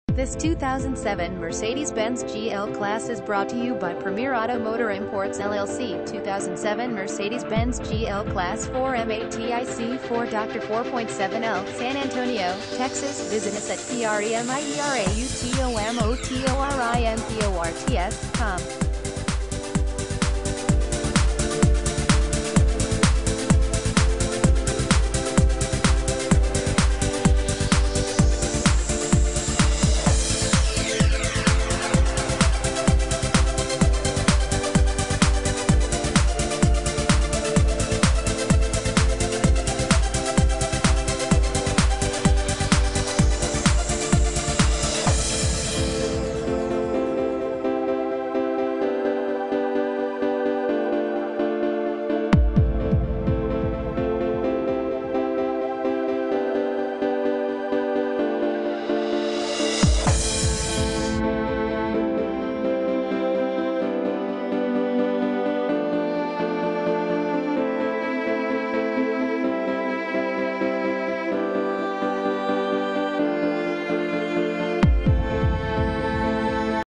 This 2007 Mercedes-Benz GL Class is brought to you by Premier Automotor Imports LLC. 2007 Mercedes-Benz GL Class 4MATIC 4.7L, San Antonio, Texas. Visit us at PREMIERAUTOMOTORIMPORTS.com.